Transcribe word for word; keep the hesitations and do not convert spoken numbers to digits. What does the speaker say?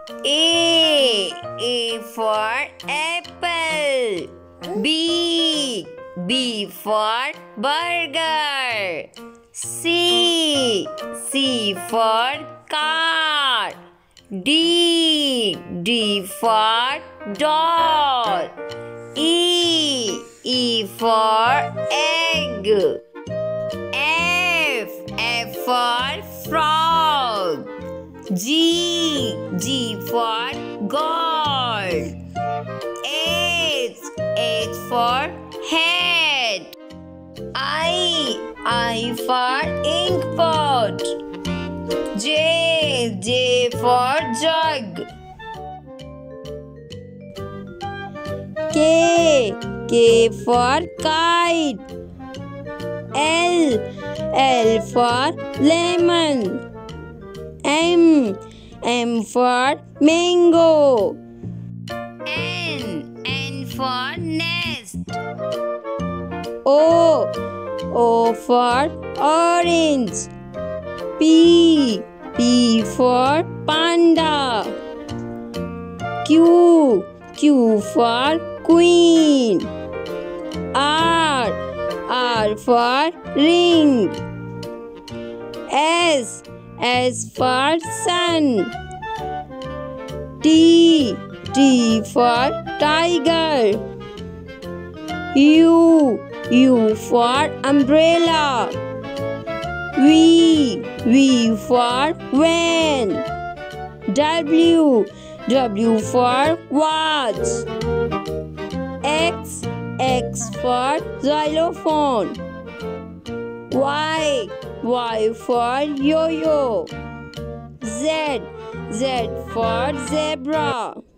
A. A for apple. B. B for burger. C. C for car. D. D for doll. E. E for egg. F. F for frog. G. G for gold. H. H for head. I. I for ink pot. J. J for jug. K. K for kite. L. L for lemon. M. M for mango. N. N for nest. O. O for orange. P. P for panda. Q. Q for queen. R. R for ring. S. S for sun. T. T for tiger. U. U for umbrella. V. V for van. W. W for watch. X. X for xylophone. Y. Y for yo-yo. Z. Z for zebra.